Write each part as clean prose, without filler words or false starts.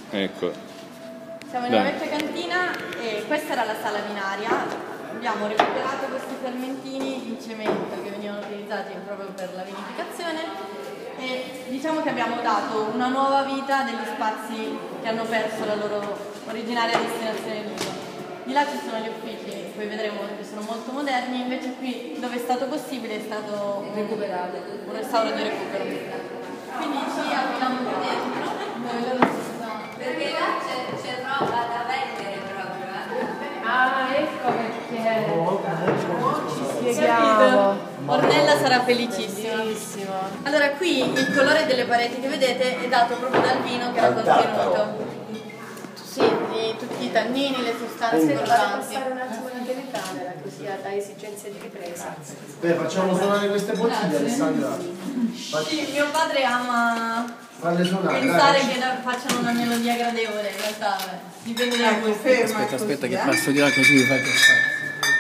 Ecco. Siamo in una vecchia cantina e questa era la sala binaria. Abbiamo recuperato questi fermentini in cemento che venivano utilizzati proprio per la vinificazione e diciamo che abbiamo dato una nuova vita degli spazi che hanno perso la loro originaria destinazione d'uso. Di là ci sono gli uffici, poi vedremo che sono molto moderni, invece qui dove è stato possibile è stato recuperato, un restauro di recupero. Quindi ci abbiamo qui dentro, dove loro si sono... Perché là c'è roba da vendere proprio. Ah, ecco perché. Ci spieghiamo. Ornella sarà felicissima. Allora, qui il colore delle pareti che vedete è dato proprio dal vino che era contenuto. Sì, di tutti i tannini, le sostanze coloranti. Passare un attimo la telecamera così da esigenze di ripresa. Beh, facciamo suonare queste bottiglie, Alessandra. Sì, mio padre ama pensare che facciano una melodia gradevole, in realtà dipende da voi. Aspetta che passo di là così mi fai passare.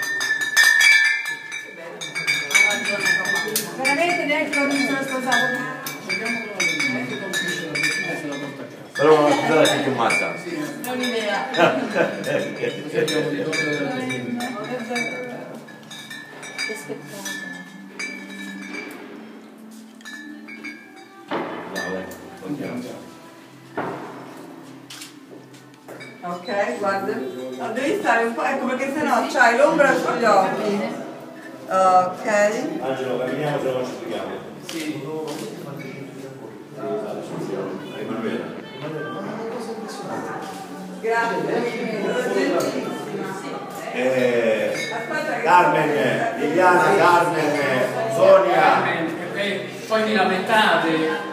Veramente neanche non mi sono sposato. Però non ho più che mazza. È un'idea. Che spettacolo. Ok, guarda. No, devi stare un po', ecco perché sennò c'hai l'ombra sugli occhi. Ok. Angelo, camminiamo se non ci spieghiamo. Sì. Emanuele. Grazie. Carmen, Liliana, Carmen, Sonia. Poi mi lamentate.